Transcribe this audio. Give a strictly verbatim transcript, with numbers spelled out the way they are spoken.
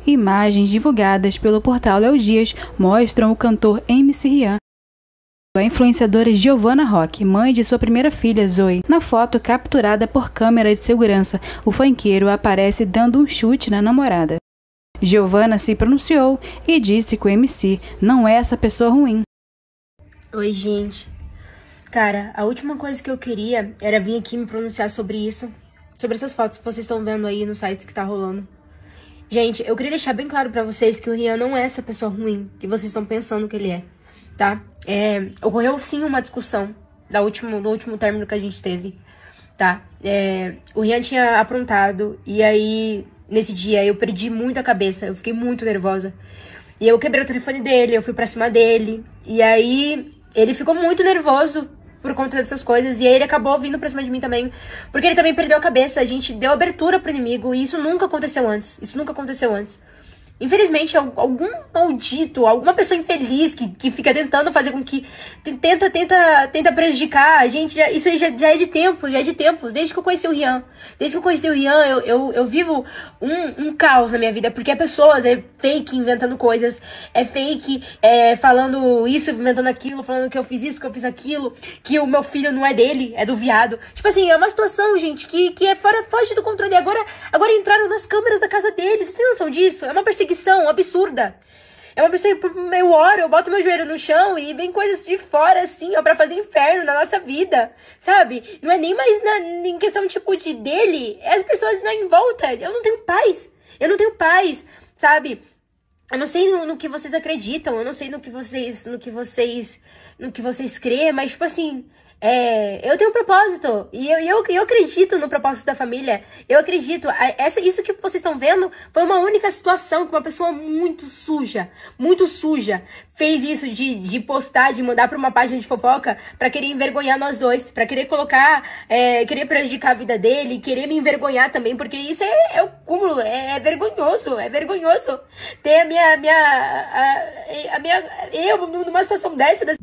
Imagens divulgadas pelo portal Léo Dias mostram o cantor M C Rian, a influenciadora Giovanna Roque, mãe de sua primeira filha, Zoe. Na foto capturada por câmera de segurança, o funkeiro aparece dando um chute na namorada. Giovanna se pronunciou e disse que o M C não é essa pessoa ruim. Oi, gente. Cara, a última coisa que eu queria era vir aqui me pronunciar sobre isso, sobre essas fotos que vocês estão vendo aí nos sites que tá rolando. Gente, eu queria deixar bem claro pra vocês que o Rian não é essa pessoa ruim que vocês estão pensando que ele é, tá? É, ocorreu sim uma discussão da último, do último término que a gente teve, tá? É, o Rian tinha aprontado e aí, nesse dia, eu perdi muito a cabeça, eu fiquei muito nervosa. E eu quebrei o telefone dele, eu fui pra cima dele, e aí ele ficou muito nervoso por conta dessas coisas, e aí ele acabou vindo pra cima de mim também, porque ele também perdeu a cabeça, a gente deu abertura pro inimigo, e isso nunca aconteceu antes, isso nunca aconteceu antes. Infelizmente, algum maldito, alguma pessoa infeliz que, que fica tentando fazer com que... Tenta, tenta, tenta prejudicar a gente. Já, isso aí já, já é de tempo, já é de tempos. Desde que eu conheci o Rian. Desde que eu conheci o Rian, eu, eu, eu vivo um, um caos na minha vida. Porque é pessoas, é fake inventando coisas. É fake é, falando isso, inventando aquilo. Falando que eu fiz isso, que eu fiz aquilo. Que o meu filho não é dele, é do viado. Tipo assim, é uma situação, gente, que, que é fora, foge do controle. Agora, agora entraram nas câmeras da casa deles. Vocês têm noção disso? É uma perseguição absurda. É uma pessoa que eu oro, eu boto meu joelho no chão e vem coisas de fora, assim, ó, pra fazer inferno na nossa vida, sabe? Não é nem mais na, em questão, tipo, de dele, é as pessoas lá em volta. Eu não tenho paz, eu não tenho paz, sabe? Eu não sei no, no que vocês acreditam, eu não sei no que vocês, no que vocês, no que vocês creem, mas, tipo assim... É, eu tenho um propósito, e eu, eu, eu acredito no propósito da família, eu acredito, essa, isso que vocês estão vendo foi uma única situação que uma pessoa muito suja, muito suja, fez isso de, de postar, de mandar pra uma página de fofoca pra querer envergonhar nós dois, pra querer colocar, é, querer prejudicar a vida dele, querer me envergonhar também, porque isso é, é o cúmulo, é, é vergonhoso, é vergonhoso ter a minha, a minha, a, a minha, eu numa situação dessa,